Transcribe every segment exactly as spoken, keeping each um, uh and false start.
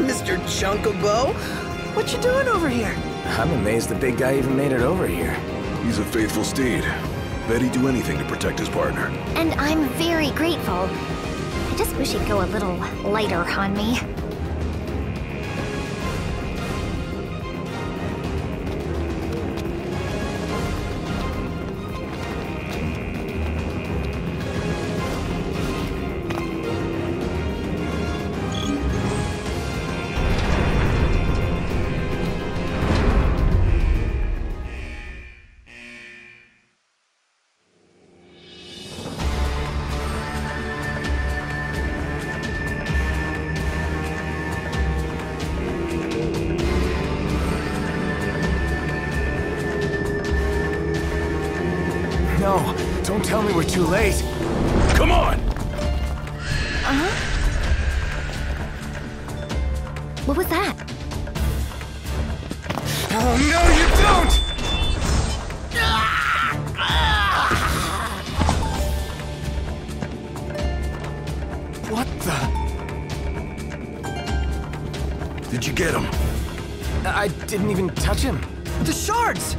Mister Chunkabow. What you doing over here? I'm amazed the big guy even made it over here. He's a faithful steed. Bet he'd do anything to protect his partner. And I'm very grateful. I just wish he'd go a little lighter on me. No, don't tell me we're too late. Come on! Uh-huh? What was that? Oh, no, you don't! What the? Did you get him? I didn't even touch him. The shards!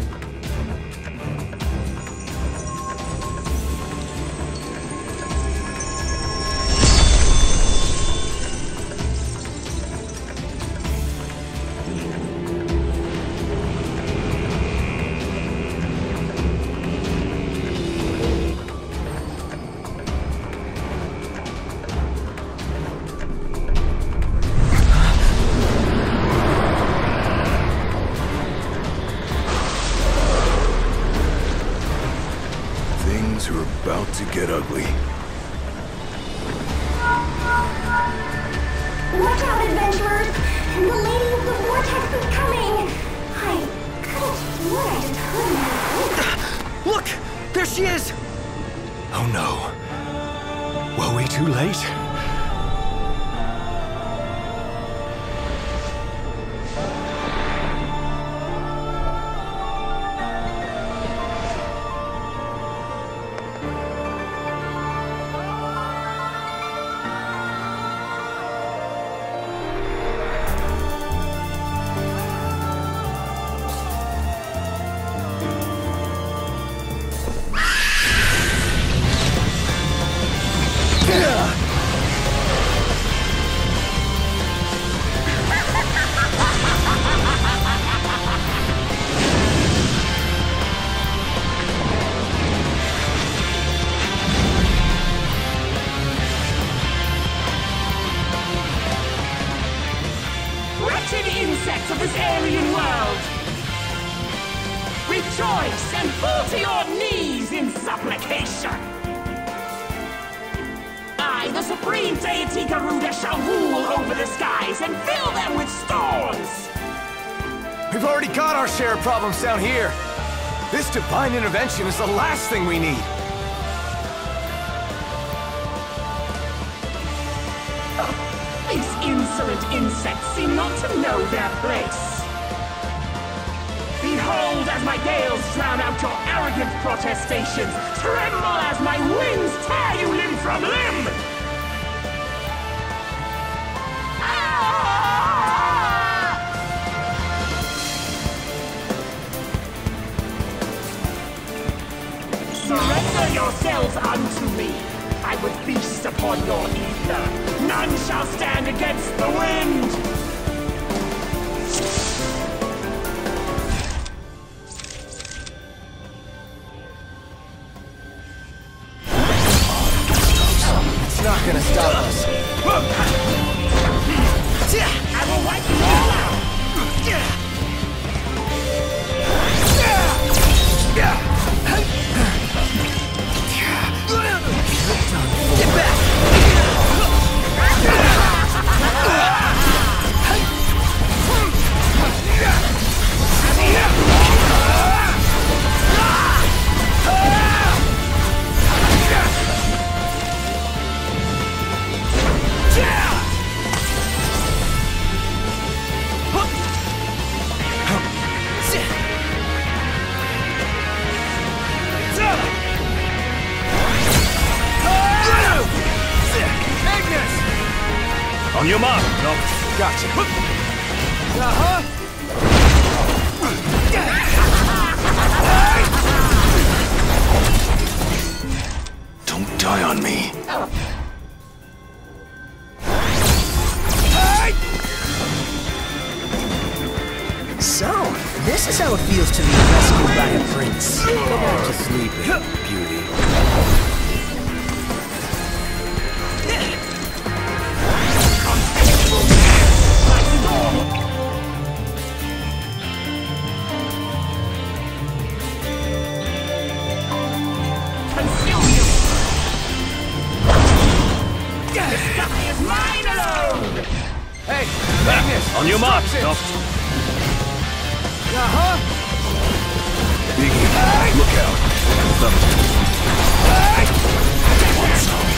Things are about to get ugly. Watch out, adventurers! The Lady of the Vortex is coming! I could have sworn I just heard her. Look! There she is! Oh no. Were we too late? Insects of this alien world! Rejoice and fall to your knees in supplication! I, the supreme deity Garuda, shall rule over the skies and fill them with storms! We've already got our share of problems down here. This divine intervention is the last thing we need. These insolent insects seem not to know their place. Behold as my gales drown out your arrogant protestations. Tremble as my winds tear you limb from limb! Ah! Surrender yourselves unto me. I would feast upon your ether. None shall stand against the wind! It's not gonna stop us. I will wipe you all out! Get back! On your mark, Nox. Gotcha. Uh-huh. Don't die on me. So, this is how it feels to be rescued by a prince. Go back to sleeping, beauty. Hey, Magnus! On your mark, Doc. Uh-huh! Biggie, look out. Want some?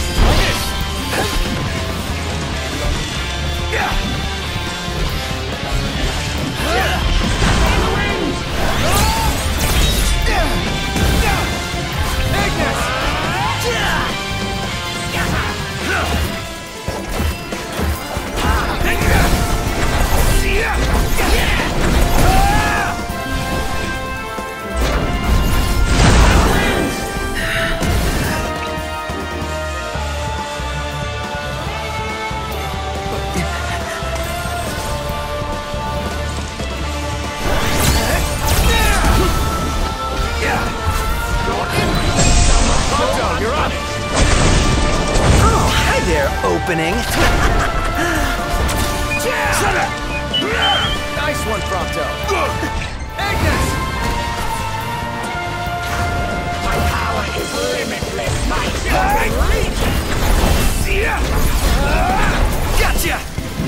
Opening. Nice one, Prompto. Agnes! My power is limitless, my children legion! Gotcha!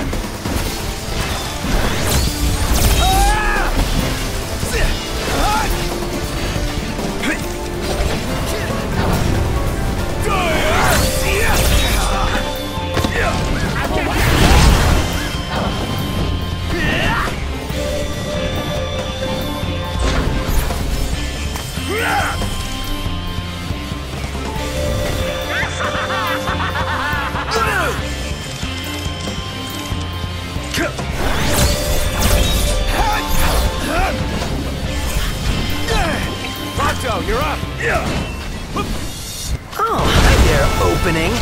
Prompto, you're up! Oh, hi there, opening.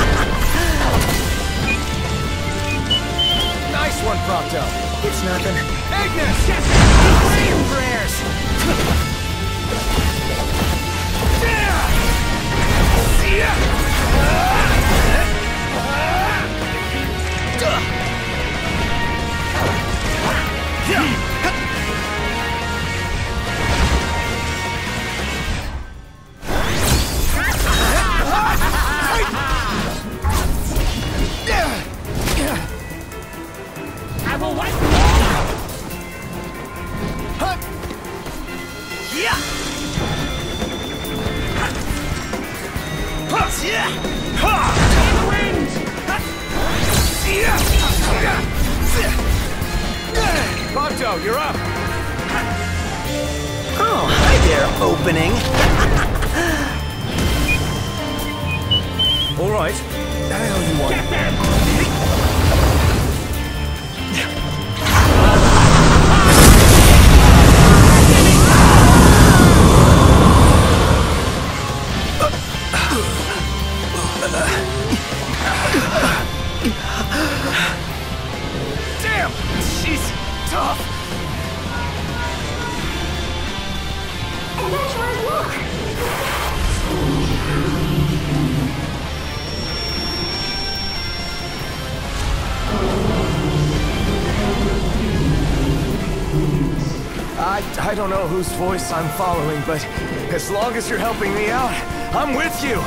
Nice one, Prompto. It's nothing. Agnes! Say your prayers. I will wipe them all out! Yeah. In the wind! Prompto, you're up! Oh, hi there, opening. All right. The hell you want? Get them! Damn! She's tough! Adventurers, look! I, I don't know whose voice I'm following, but as long as you're helping me out, I'm with you!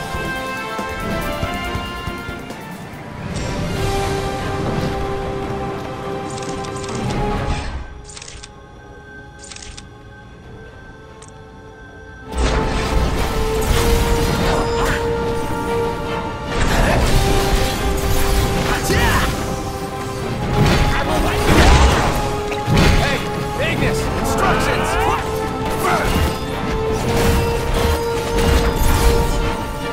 Hey, Ignis! Instructions!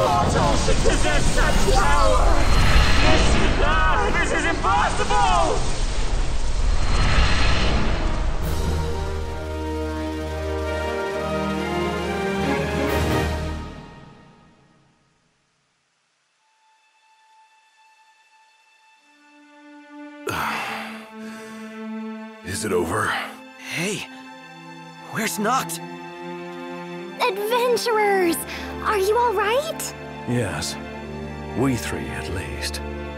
mortal should possess such power! This, ah, this is impossible! Is it over? Hey, where's Noct? Adventurers! Are you all right? Yes. We three, at least.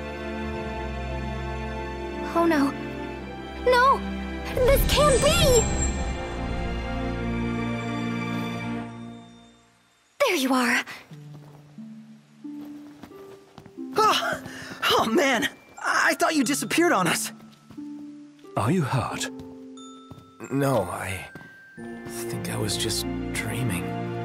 Oh no. No! This can't be! There you are. Oh, oh man, I thought you disappeared on us. Are you hurt? No, I think I was just dreaming.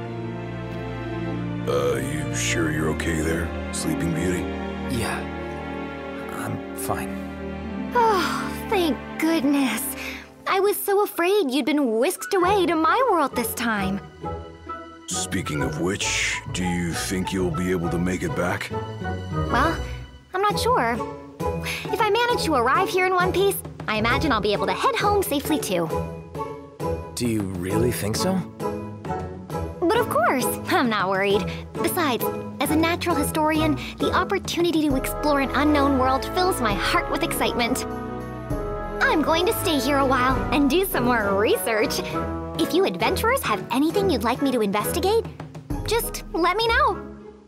Uh, you sure you're okay there, Sleeping Beauty? Yeah, I'm fine. Oh, thank goodness. I was so afraid you'd been whisked away to my world this time. Speaking of which, do you think you'll be able to make it back? Well, I'm not sure. If I manage to arrive here in one piece, I imagine I'll be able to head home safely too. Do you really think so? But of course, I'm not worried. Besides, as a natural historian, the opportunity to explore an unknown world fills my heart with excitement. I'm going to stay here a while and do some more research. If you adventurers have anything you'd like me to investigate, just let me know.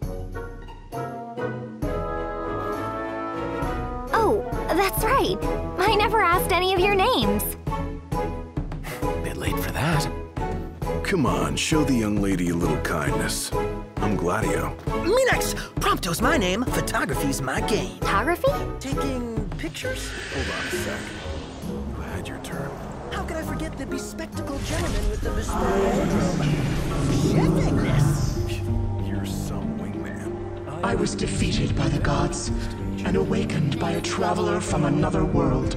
Oh, that's right. I never asked any of your names. Bit late for that. Come on, show the young lady a little kindness. I'm Gladio. Minax, Prompto's my name, photography's my game. Photography? Taking pictures? Hold on a sec. You had your turn. How could I forget the bespectacled gentleman with the bespoke chefing-ness? You're some wingman. I was defeated by the gods and awakened by a traveler from another world.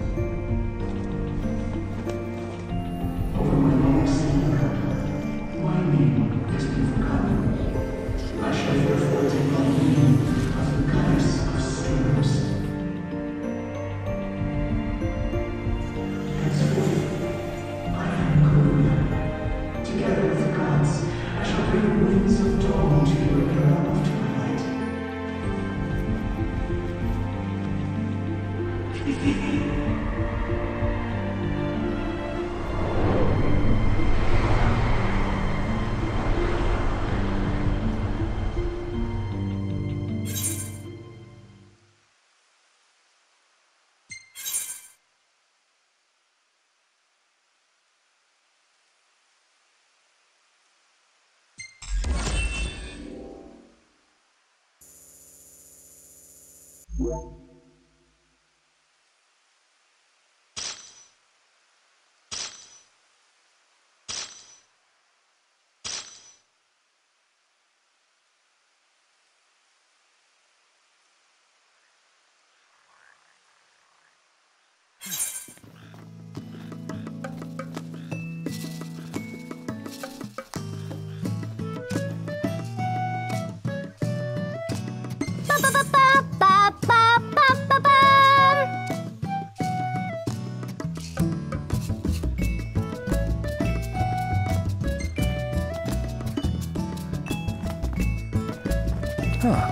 Huh.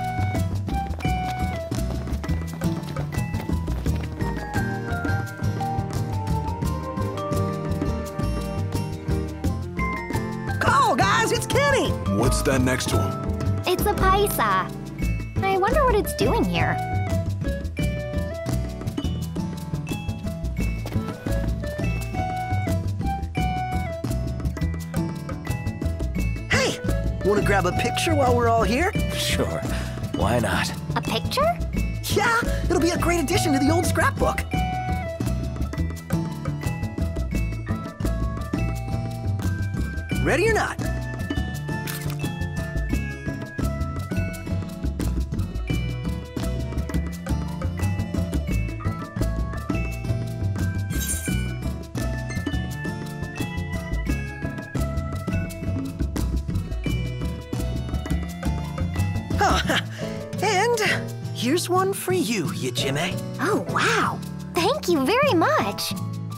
Oh, guys, it's Kenny! What's that next to him? It's a paisa. I wonder what it's doing here. Hey, wanna grab a picture while we're all here? Sure. Why not? A picture? Yeah, it'll be a great addition to the old scrapbook. Ready or not? Huh, And here's one for you, Yajime. Oh, wow. Thank you very much.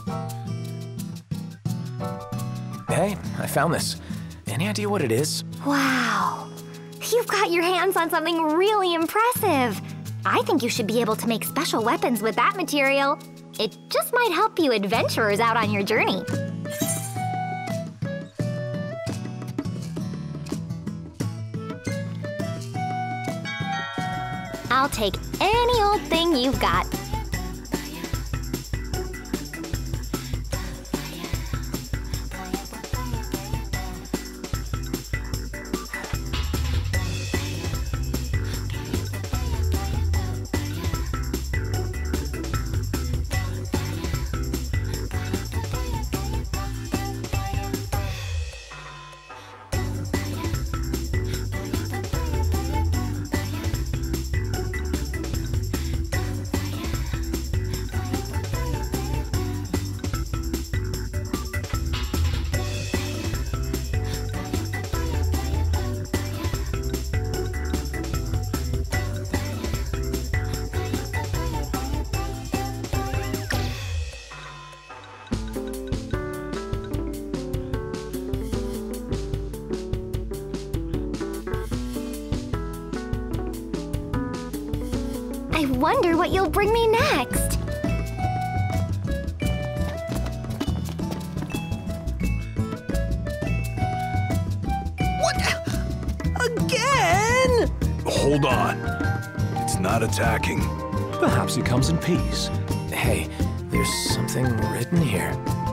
Hey, I found this. Any idea what it is? Wow. You've got your hands on something really impressive. I think you should be able to make special weapons with that material. It just might help you adventurers out on your journey. I'll take any old thing you've got. I wonder what you'll bring me next. What? Again? Hold on. It's not attacking. Perhaps it comes in peace. Hey, there's something written here.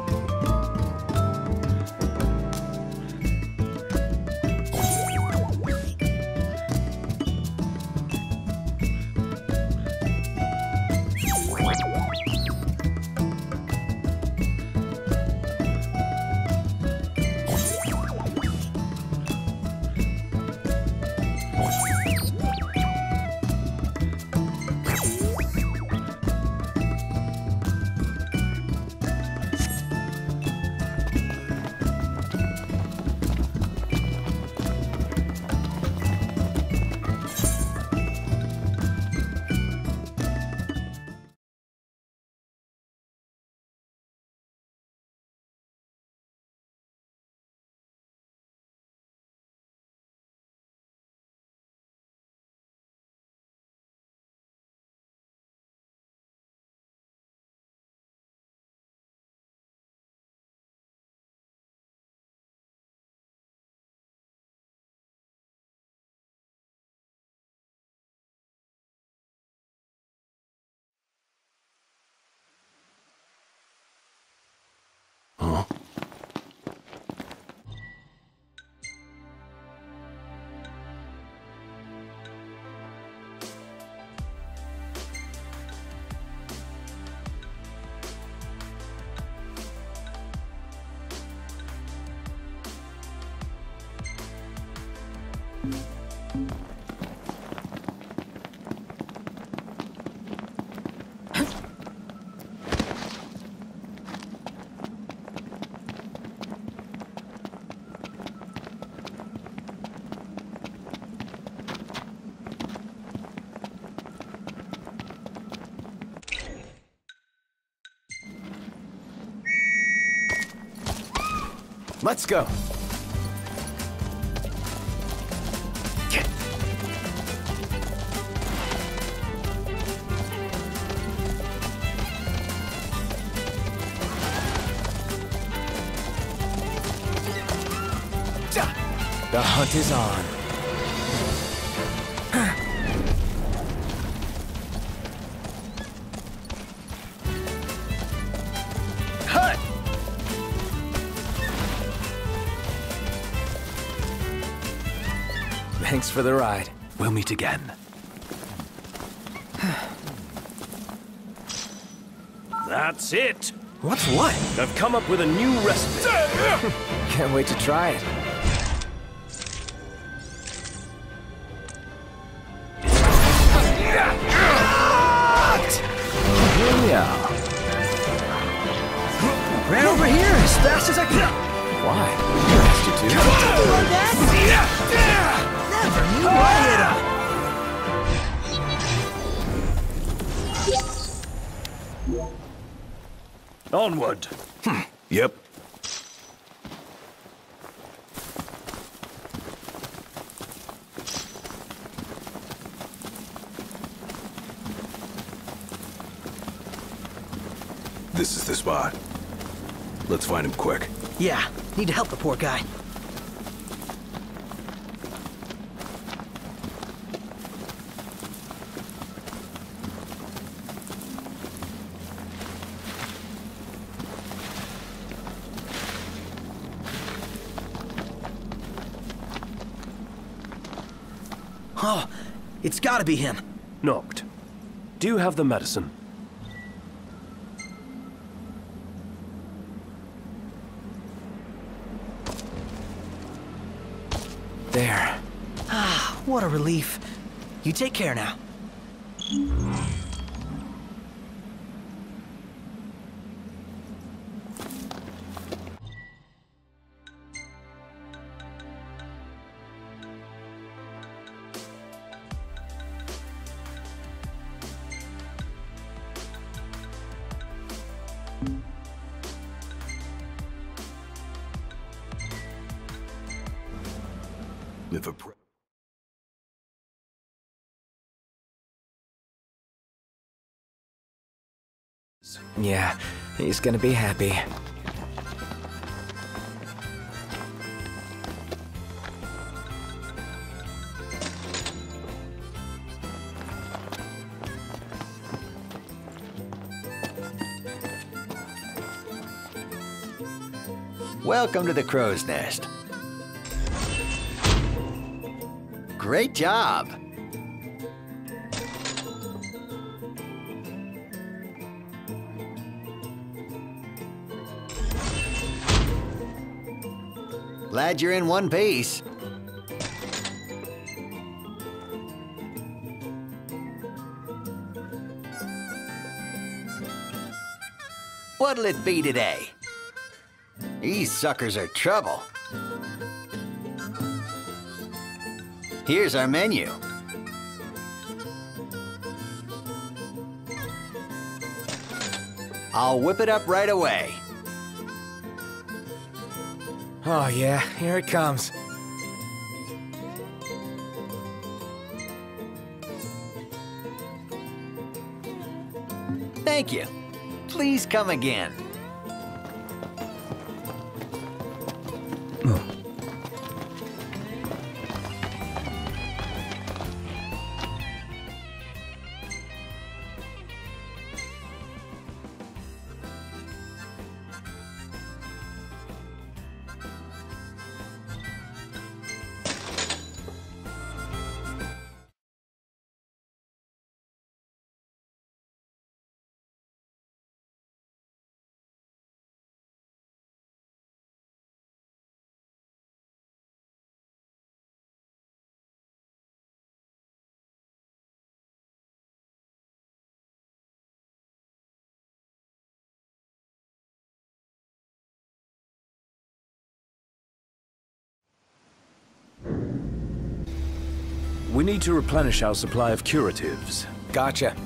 Huh? Let's go. The hunt is on. Hunt! Thanks for the ride. We'll meet again. That's it. What's what? I've come up with a new recipe. Can't wait to try it. Yeah. Ran over here as fast as I could. Why? You asked you to. Like that? Never knew I hit him. Onward. Yep. This is the spot. Let's find him quick. Yeah, need to help the poor guy. Oh, it's gotta be him. Knocked. Do you have the medicine? There. Ah, what a relief. You take care now. If a pre- Yeah, he's gonna be happy. Welcome to the Crow's Nest. Great job! Glad you're in one piece. What'll it be today? These suckers are trouble. Here's our menu. I'll whip it up right away. Oh yeah, here it comes. Thank you. Please come again. We need to replenish our supply of curatives. Gotcha.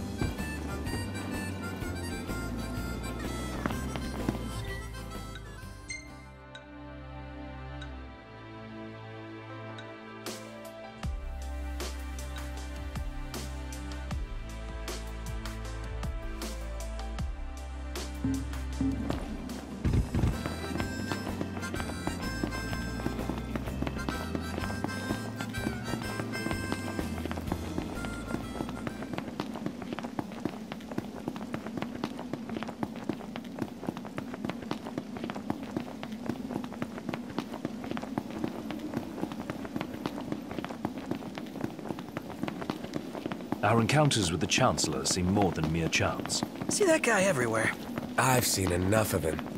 Our encounters with the Chancellor seem more than mere chance. See that guy everywhere. I've seen enough of him.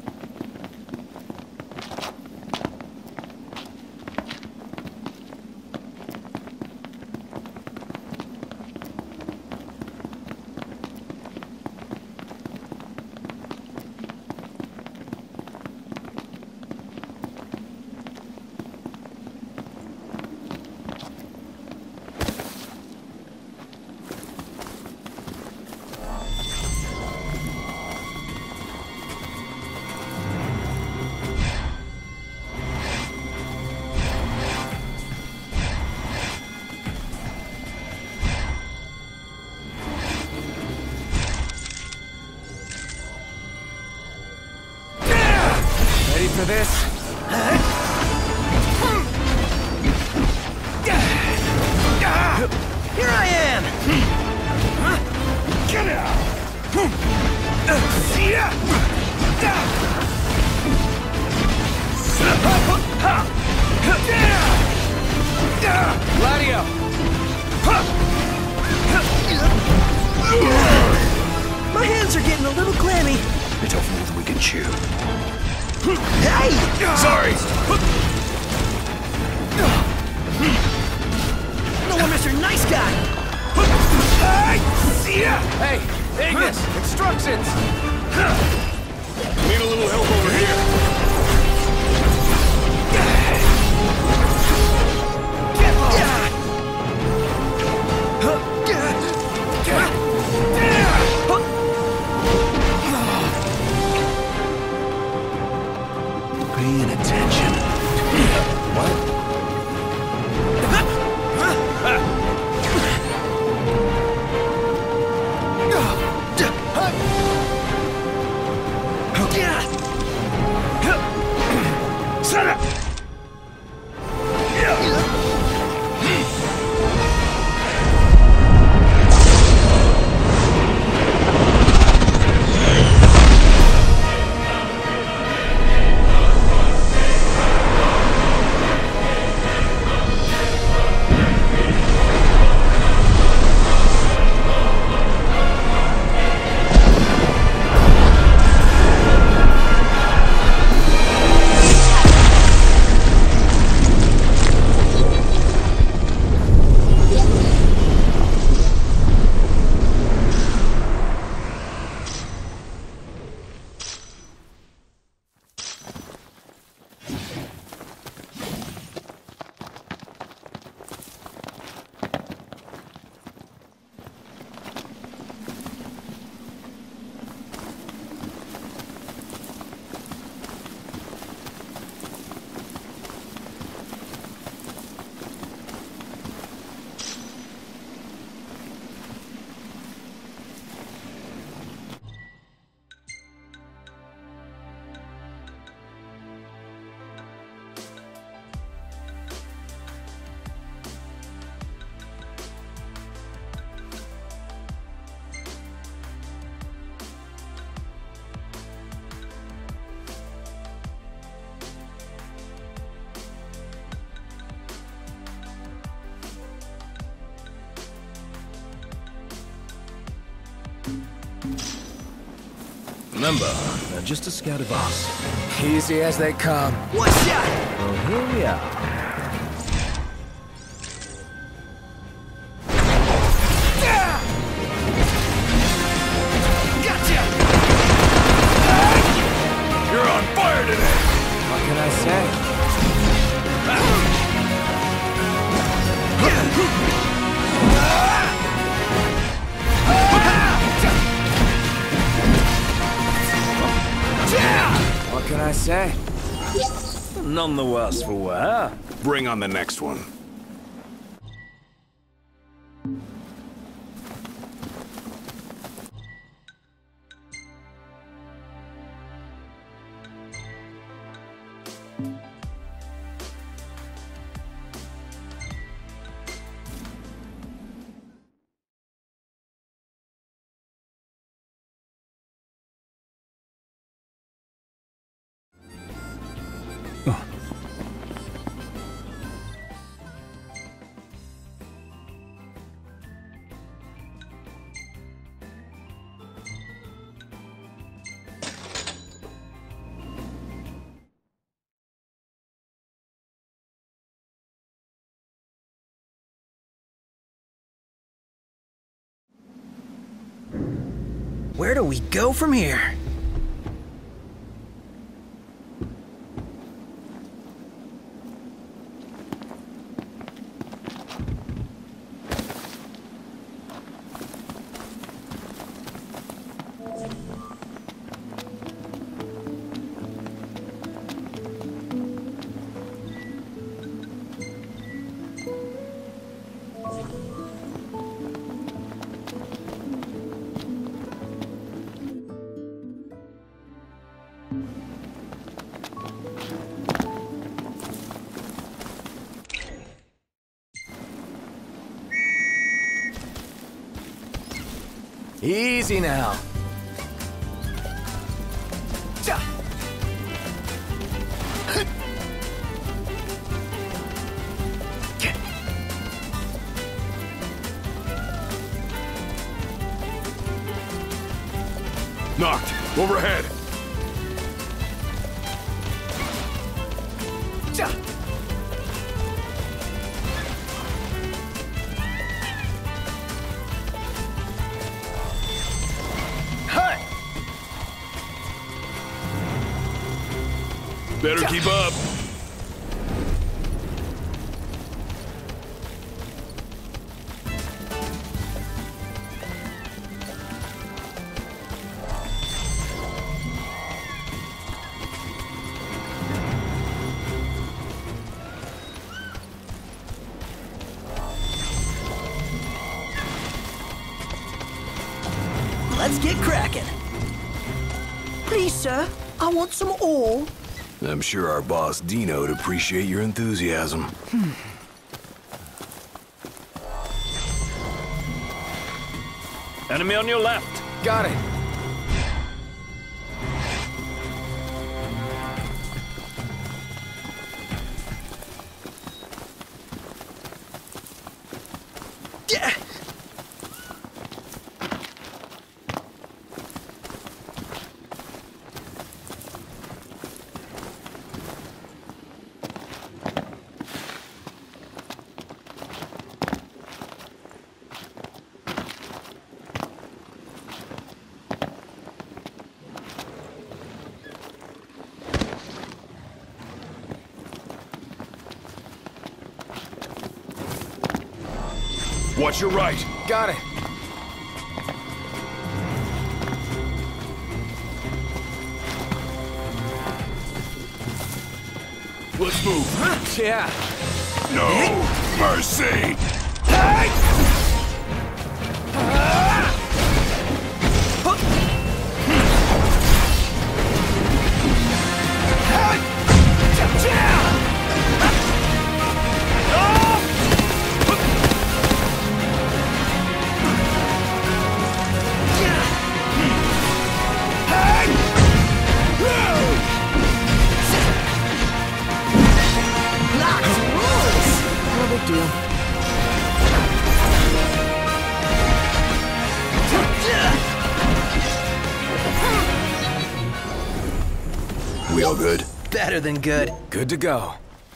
for this? Here I am! Get out! Gladio! My hands are getting a little clammy. Bit off more than we can chew. Hey! Sorry! No, Mister Nice Guy! Hey, Ignis! Instructions! Need a little help over here. Paying attention. What? Shut up! Remember, they're just a scout of us. Easy as they come. One shot! Well, here we are. Gotcha! You're on fire today. What can I say? What can I say? None the worse for wear. Bring on the next one. Where do we go from here? Easy now. Knocked. Overhead. Better keep up. Let's get cracking. Please, sir, I want some oil. I'm sure our boss Dino'd appreciate your enthusiasm. Hmm. Enemy on your left. Got it. Yeah. Watch your right. Got it. Let's move. Yeah. No mercy. No big deal. We all good? Better than good. Good to go.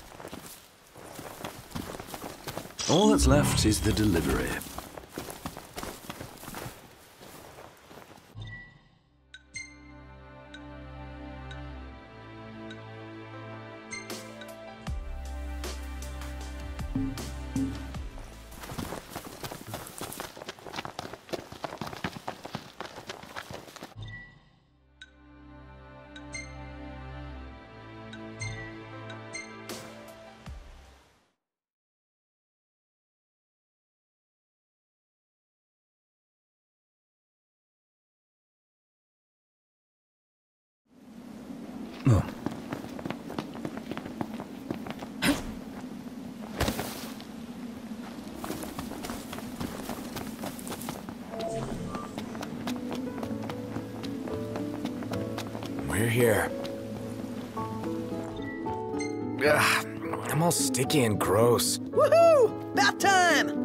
All that's left is the delivery. Oh. We're here. Ugh, I'm all sticky and gross. Woohoo! About time!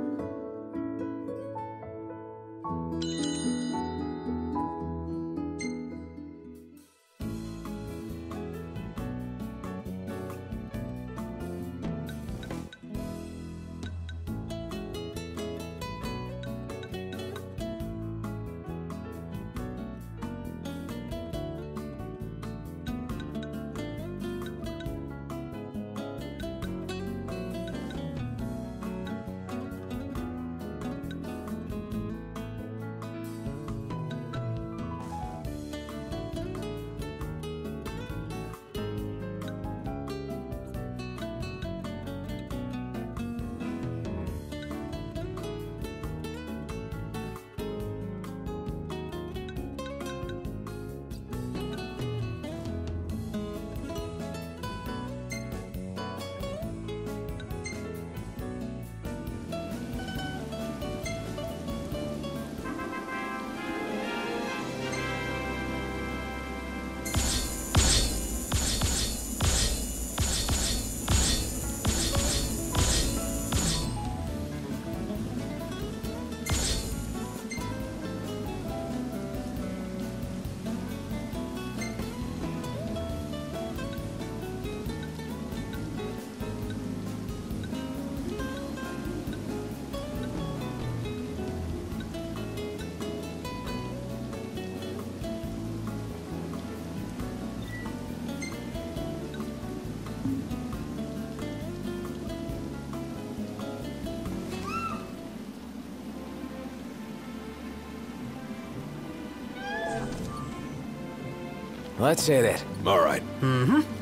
Let's hit it. All right. Mm-hmm.